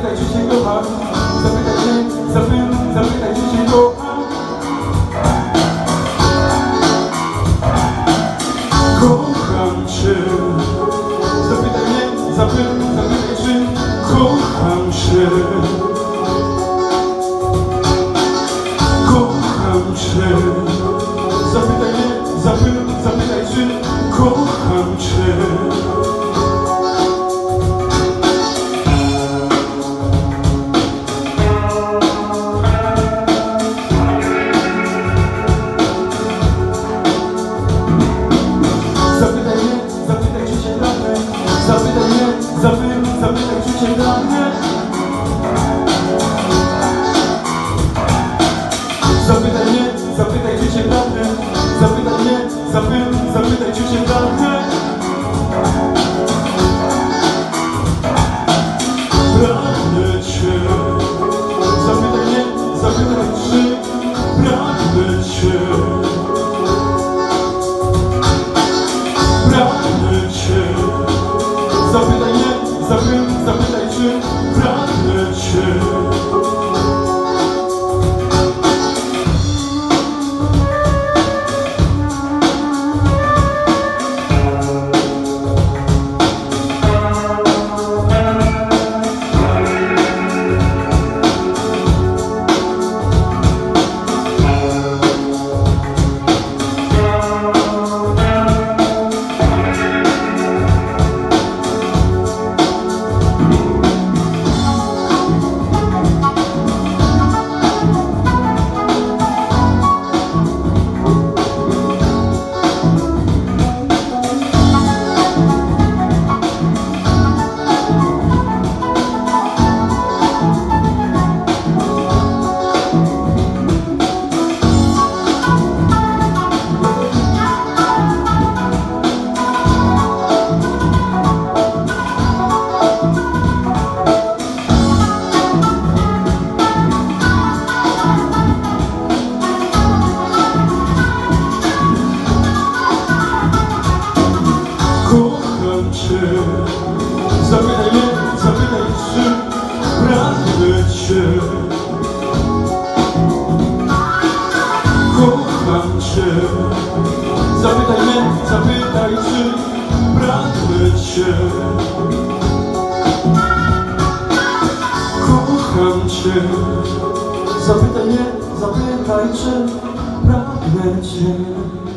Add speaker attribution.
Speaker 1: zapytaj czy cię kocham. Zapytaj mnie, zapytaj czy cię kocham. Kocham cię. Zapytaj mnie, zapytaj czy kocham cię. Kocham cię. Zapytaj mnie, zapytaj czy kocham cię. Zapytaj czy cię pragnę. Zapytaj mnie, zapytaj czy cię pragnę. Zapytaj mnie, zapytaj czy cię pragnę. Zapytaj mnie, zapytaj czy cię pragnę. Pragnę cię. Zapytaj mnie, zapytaj czy pragnę cię. Pragnę cię. Zapytaj mnie, zapytaj czy pragnę cię. Kocham cię. Zapytaj mnie, zapytaj czy pragnę cię. Kocham cię. Zapytaj mnie, zapytaj czy pragnę cię. Kocham cię. Zapytaj mnie, zapytaj czy pragnę cię.